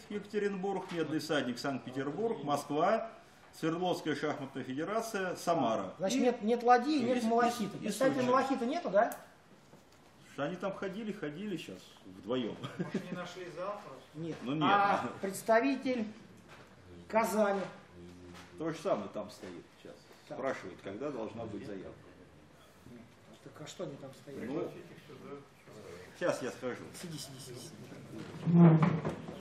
Екатеринбург, Медный всадник Санкт-Петербург, Москва, Свердловская шахматная федерация, Самара. Значит, нет ладьи, нет малахита. Представителя малахита нету, да? Они там ходили сейчас вдвоем. Может, не нашли завтра? Нет. Ну, нет. А представитель Казани. То же самое там стоит сейчас. Спрашивают, когда должна быть заявка. Так а что они там стоят? Ну, сейчас я скажу. Сиди.